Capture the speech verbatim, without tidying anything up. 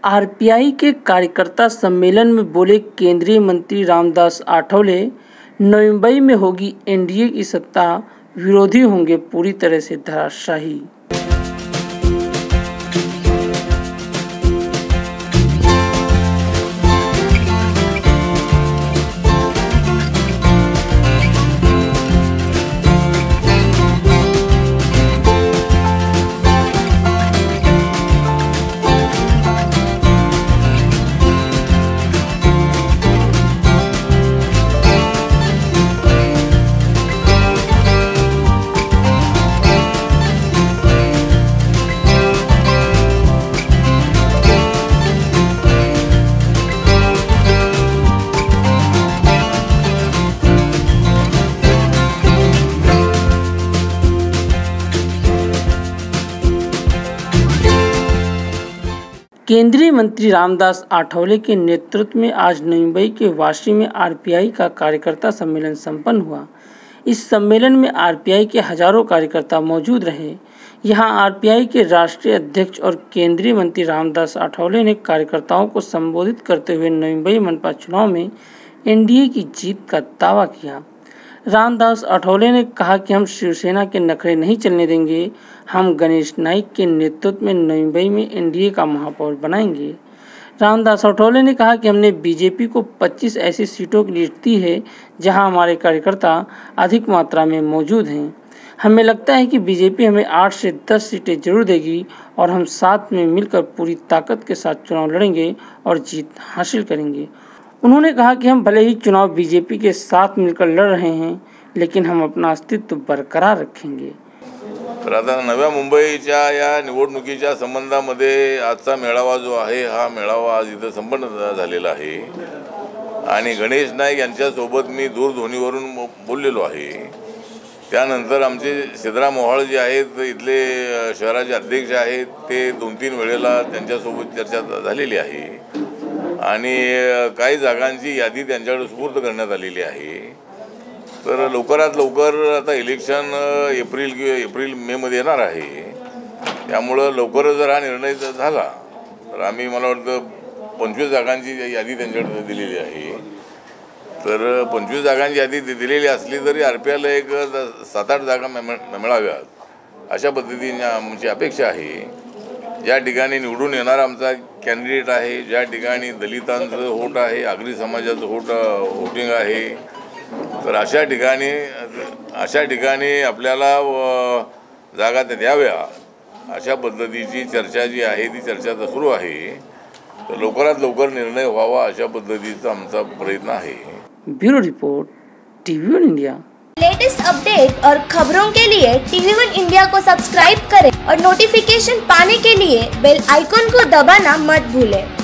RPI के कार्यकर्ता सम्मेलन में बोले केंद्रीय मंत्री रामदास आठवले, नवंबर में होगी एनडीए की सत्ता, विरोधी होंगे पूरी तरह से धराशायी। केंद्रीय मंत्री रामदास आठवले के नेतृत्व में आज नई मुंबई के वाशी में आरपीआई का कार्यकर्ता सम्मेलन संपन्न हुआ। इस सम्मेलन में आरपीआई के हजारों कार्यकर्ता मौजूद रहे। यहां आरपीआई के राष्ट्रीय अध्यक्ष और केंद्रीय मंत्री रामदास आठवले ने कार्यकर्ताओं को संबोधित करते हुए नई मुंबई मनपा चुनाव में एनडीए की जीत का दावा किया। रामदास आठवले ने कहा कि हम शिवसेना के नखरे नहीं चलने देंगे। हम गणेश नाइक के नेतृत्व में नई मुंबई में एनडीए का महापौर बनाएंगे। रामदास आठवले ने कहा कि हमने बीजेपी को पच्चीस ऐसी सीटों की लिस्ट दी है जहां हमारे कार्यकर्ता अधिक मात्रा में मौजूद हैं। हमें लगता है कि बीजेपी हमें आठ से दस सीटें जरूर देगी और हम साथ में मिलकर पूरी ताकत के साथ चुनाव लड़ेंगे और जीत हासिल करेंगे। उन्होंने कहा कि हम भले ही चुनाव बीजेपी के साथ मिलकर लड़ रहे हैं, लेकिन हम अपना अस्तित्व बरकरार रखेंगे। तर आता नव्या मुंबईच्या या निवडणुकीच्या संबंधामध्ये आजचा मेळावा जो आहे हा मेळावा आज इथं संपन्न झालेला आहे आणि गणेश नाईक यांच्यासोबत मी दूरध्वनीवरून बोललेलो आहे। त्यानंतर आमचे सिद्धराम मोहाळ जे आहेत इथले शहराचे अध्यक्ष आहेत ते दोन तीन वेळेला त्यांच्यासोबत चर्चा झालेली आहे आणि काही जागांची यादी त्यांच्याकडे सुपूर्द करण्यात आलेली आहे। तर लवकरात लवकर आता इलेक्शन एप्रिल किंवा एप्रिल मे मध्ये येणार आहे, त्यामुळे लवकर जर हा निर्णय झाला तर आम्ही मला वाटतं पंचवीस जागांची यादी त्यांच्याकडे दिलेली आहे। तर पंचवीस जागांची यादी दिलेली असली तरी आरपीआयला एक सात आठ जागा मिळाव्यात अशा पद्धतीने आमची अपेक्षा आहे। ज्या ठिकाणी निवडून येणार आमचा कॅन्डिडेट आहे, ज्या ठिकाणी दलितांचं वोट आहे, आगरी समाजाचं वोट वोटिंग आहे, तर अशा ठिकाणी अशा ठिकाणी आपल्याला जागा द्याव्या अशा पद्धतीची चर्चा जी आहे ती चर्चा तर सुरू आहे। तर लवकरात लवकर निर्णय व्हावा अशा पद्धतीचा आमचा प्रयत्न आहे। Bureau report, TV one India. Latest update और खबरों के लिए टीवी वन इंडिया को सब्सक्राइब करें और नोटिफिकेशन पाने के लिए बेल आइकॉन को दबाना मत भूलें।